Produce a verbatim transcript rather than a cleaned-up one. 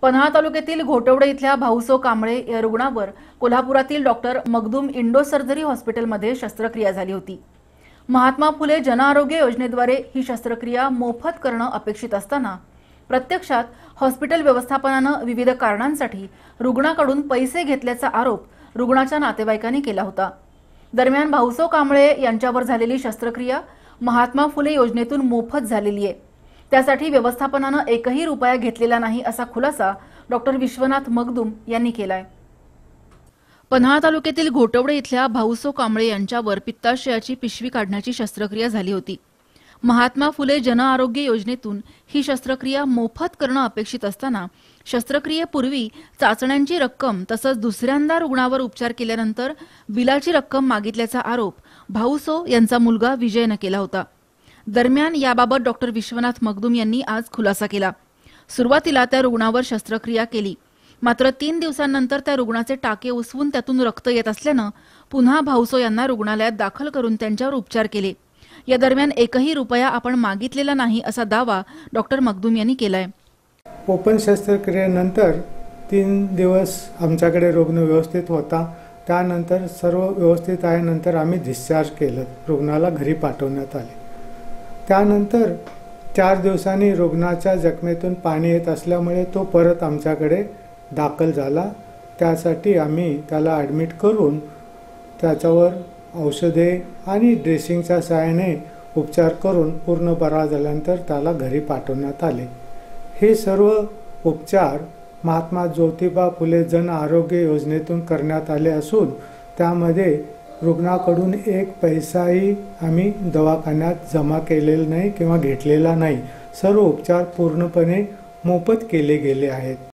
पन्हाळा तालुक्यातील घोटवडे इथल्या भाऊसो कांबळे या रुग्णावर कोल्हापुरातील डॉक्टर मगदूम इंडो सर्जरी हॉस्पिटलमध्ये शस्त्रक्रिया झाली होती। महात्मा फुले जन आरोग्य योजनेद्वारे ही शस्त्रक्रिया मोफत करणं अपेक्षित असताना प्रत्यक्षात हॉस्पिटल व्यवस्थापनानं विविध कारणांसाठी रुग्णाकडून पैसे घेतल्याचा आरोप रुग्णाच्या नातेवाईकांनी केला होता। दरम्यान भाऊसो कांबळे यांच्यावर झालेली शस्त्रक्रिया महात्मा फुले योजनेतून मोफत झालेली आहे। त्यासाठी व्यवस्थापनानं एकही रुपया घेतलेला नाही असा खुलासा डॉक्टर विश्वनाथ मगदूम यांनी केलाय। पन्हाळा तालुक्यातील घोटवडे इथल्या भाऊसो कांबळे यांच्यावर पित्ताशयाची पिशवी काढण्याची शस्त्रक्रिया झाली होती। महात्मा फुले जन आरोग्य योजनेतून ही शस्त्रक्रिया मोफत करणं अपेक्षित असताना शस्त्रक्रियेपूर्वी चाचण्यांची रक्कम तसंच दुसऱ्यांदा रुग्णावर उपचार केल्यानंतर बिलाची रक्कम मागितल्याचा आरोप भाऊसो यांचा मुलगा विजयने केला होता। दरम्यान याबाबत डॉक्टर विश्वनाथ मगदूम यांनी आज खुलासा केला। सुरुवातीला त्या रुग्णावर शस्त्रक्रिया केली, मात्र तीन दिवसांनंतर त्या रुग्णाचे टाके उसवून त्यातून रक्त येत असल्यानं पुन्हा भाऊसो यांना रुग्णालयात दाखल करून त्यांच्यावर उपचार केले। या दरम्यान एकही रुपया आपण मागितलेला नाही असा दावा डॉक्टर मगदूम यांनी केलाय। ओपन शस्त्रक्रियेनंतर तीन दिवस आमच्याकडे रुग्ण व्यवस्थित होता। त्यानंतर सर्व व्यवस्थित आहे नंतर आम्ही डिस्चार्ज केलं, रुग्णाला घरी पाठवण्यात आले। त्यानंतर चार दिवसांनी रुग्णाच्या जखमेतून पाणी येत असल्यामुळे तो परत आमच्याकडे दाखल झाला। त्यासाठी आम्ही त्याला ॲडमिट करून त्याच्यावर औषधे आणि ड्रेसिंगच्या सहाय्याने उपचार करून पूर्ण बरा झाल्यानंतर त्याला घरी पाठवण्यात आले। हे सर्व उपचार महात्मा ज्योतिबा फुले जन आरोग्य योजनेतून करण्यात आले असून त्यामध्ये रुग्णाकडून एक पैसाही आम्ही दवाखान्यात जमा केलेला नाही किंवा घेतलेला नाही। सर्व उपचार पूर्णपणे मोफत केले गेले आहेत।